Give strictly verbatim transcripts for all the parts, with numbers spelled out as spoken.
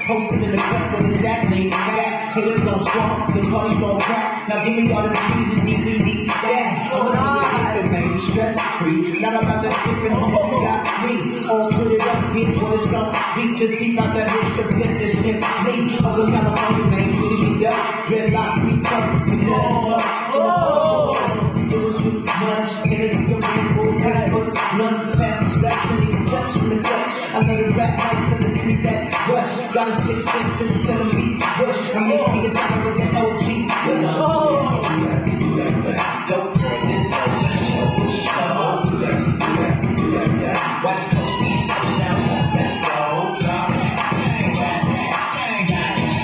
Posted in the cut with his that name. That haters gon' strong, the party gon' crack. Now give me all the cheese and D V D. Yeah, I'm gonna man, stress free. Not about the shit and you got me. All put it up, get what it's gon' be. Just keep out that bitch to flip this shit. Me, over California, man, city me up. Dreadlock, we come, we know. Oh, it was too much, and it's the rainbow paper. Run past, that's when you touch from the touch. I know the rap house in the street that rush. Got a six cents to tell me, rush. I'm making the time with the O G. Oh, don't turn this over. West Coast, East Coast, now let's go. Drop it, bang, bang, bang, bang,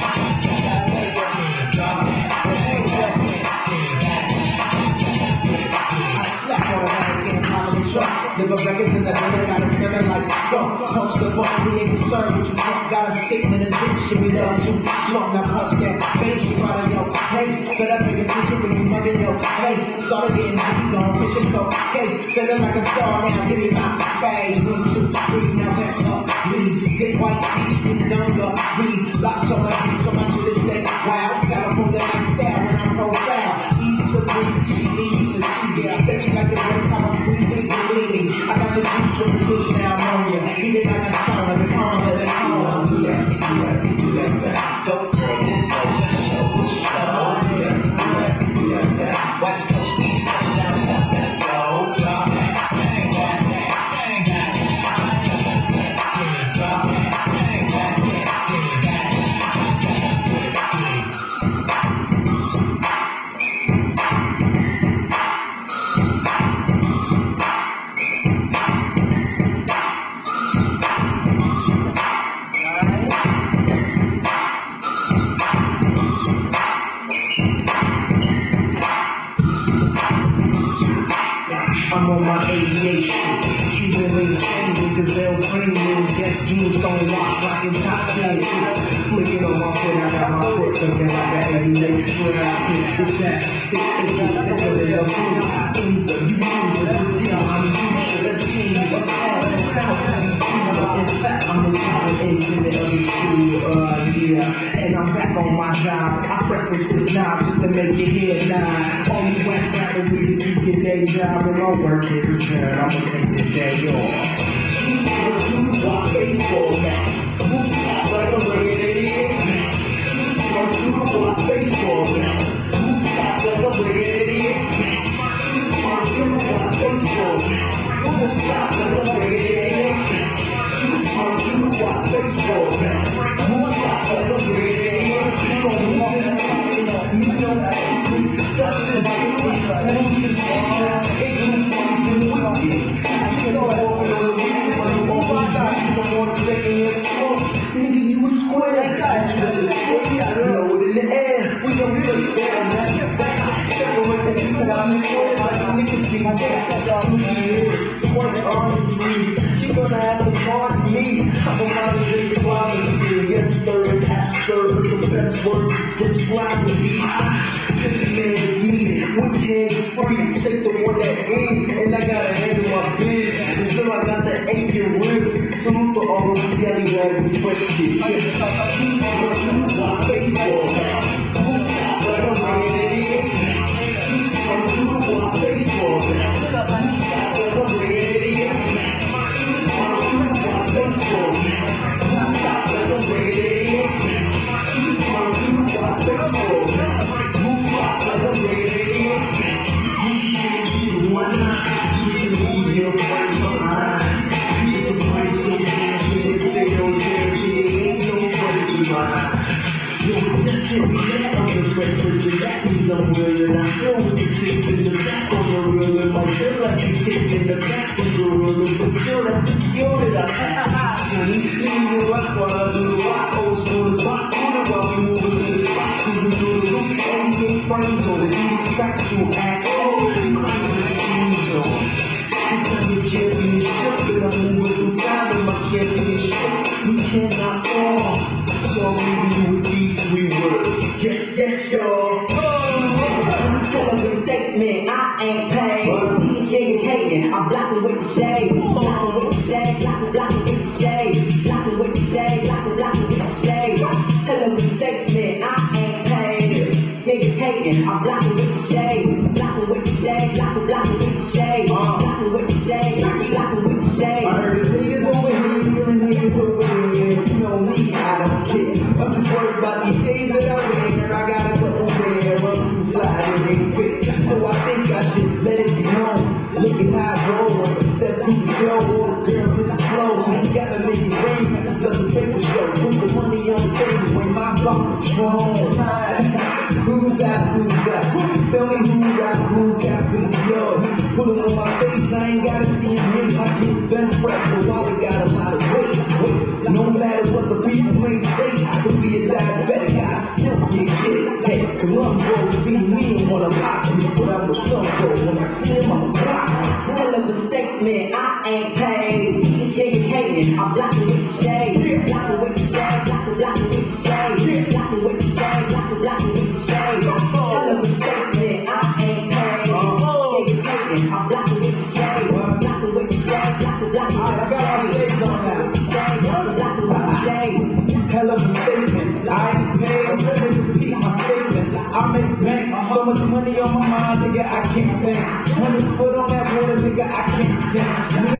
Live a records in the hood, got a feeling like skunk. Punch the ball, we ain't concerned with you. Got a statement and diction, we love you. Drunk, now punch that face, you out of your face. Set up in your future when you mug in your face. Started getting heavy, gone, pushing so hey. Feeling like a star now, give me my face. One, two, three, now back up. Please, get white teeth, get younger. Please, lock so much, so much to this day. Wow, California lifestyle when I'm profile. Easy to breathe, easy to see. Yeah, I bet you got the right time of breathing. I got the juice from the bush now, I'm on ya. Eat it like a sauna, the corner, the corner. Do that, do that, do that, do that. Don't turn this over, show, show. Do that, do that, do that, do that. West Coast, East Coast, now let's go. Drop it, bang, bang, bang, bang, bang. Drop it, bang, bang, bang, bang. I'm on my aviation, keeping it changing, cause they'll bring me guess jeans don't lock, rockin' top jeans. Flicking on my foot, I got my foot looking like an aviation. Where I pitch the set, six inches thicker than a food. Either you choose a good deal, I'm used to the team. In fact, I'm the top engineer of the shoe, uh, yeah. And I'm back on my job, I preference the job just to make it here now. All these whack rappers really keep your day job and all work is returned. I'ma take this day off. You got baseball now. You got like a lady. You got baseball now. You got like a lady. You got baseball now. You got like a lady. You got baseball now. You got like a lady. You know that you got She's gonna have to pardon me. I'm gonna take the quality. Yes, third, half third, the best word to describe me. This man is me, which hand is free. Take the one that is, and I gotta handle my biz. Until I got the aching rib. Salute to all those scallywags who twist it. Yes, I got baseball now. Like a lady. I'm got baseball now. Like a lady. I'm blocking what you say, blocking what you say, blocking, blocking what you say, blocking what you say, blocking, blocking what you say. fucking strong. Who got, who got? Tell me who got, who got video. Put it on my face, I ain't gotta see him. My team's been fresh, so why we got a lot of weight? Wait, no matter what the people may say, I could be a diabetic, I still get shit. Hey, cause I'm supposed to be me and wanna lock me, but I'm the sun, so when I see him, I'm a block. Hell of a statement, I ain't paid. Yeah, you hating, I'm blocking with the shade. Blocking with the shade, blocking, blocking with the shade. Blocking with the shade, blocking, blocking with the shade. Hell of a statement, I ain't paid. Yeah, you hating, I'm blocking with the shade. Blocking with the shade, blocking, blocking with the shade. Blocking with the shade, blocking with the shade. Hell of a statement, I ain't paid. I'm ready to repeat my statement. I make bank, so much money on my mind, nigga, I can't think. Money put on that water, nigga, I can't think.